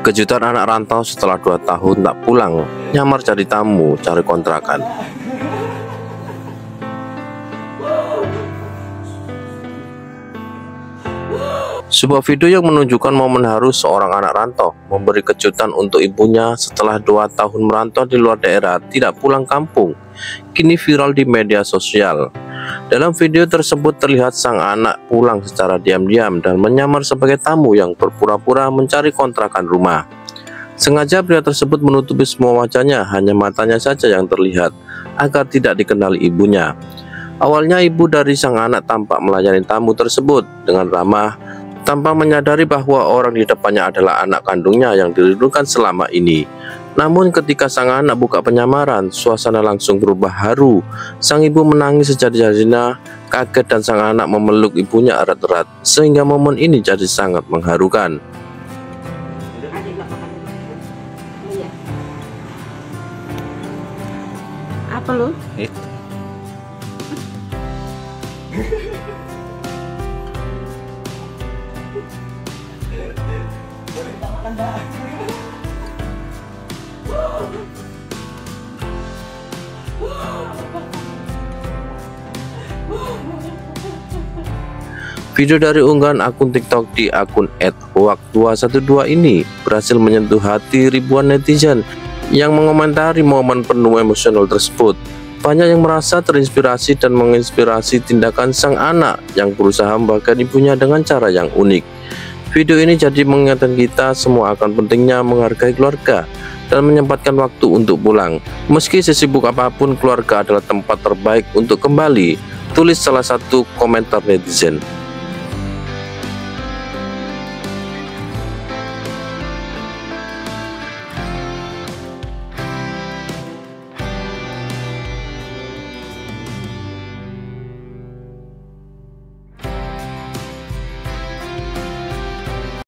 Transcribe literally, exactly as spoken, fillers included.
Kejutan anak rantau setelah dua tahun tak pulang, nyamar jadi tamu cari kontrakan. Sebuah video yang menunjukkan momen haru seorang anak rantau memberi kejutan untuk ibunya setelah dua tahun merantau di luar daerah tidak pulang kampung, kini viral di media sosial. Dalam video tersebut terlihat sang anak pulang secara diam-diam dan menyamar sebagai tamu yang berpura-pura mencari kontrakan rumah. Sengaja pria tersebut menutupi semua wajahnya, hanya matanya saja yang terlihat agar tidak dikenali ibunya. Awalnya ibu dari sang anak tampak melayani tamu tersebut dengan ramah, tanpa menyadari bahwa orang di depannya adalah anak kandungnya yang dirindukan selama ini. Namun ketika sang anak buka penyamaran, suasana langsung berubah haru. Sang ibu menangis sejadi-jadinya, kaget dan sang anak memeluk ibunya erat-erat, sehingga momen ini jadi sangat mengharukan. Apa lu? Eh. Video dari unggahan akun TikTok di akun et hoak dua satu dua ini berhasil menyentuh hati ribuan netizen yang mengomentari momen penuh emosional tersebut. Banyak yang merasa terinspirasi dan menginspirasi tindakan sang anak yang berusaha membahagiakan ibunya dengan cara yang unik. Video ini jadi mengingatkan kita semua akan pentingnya menghargai keluarga dan menyempatkan waktu untuk pulang. Meski sesibuk apapun, keluarga adalah tempat terbaik untuk kembali, tulis salah satu komentar netizen.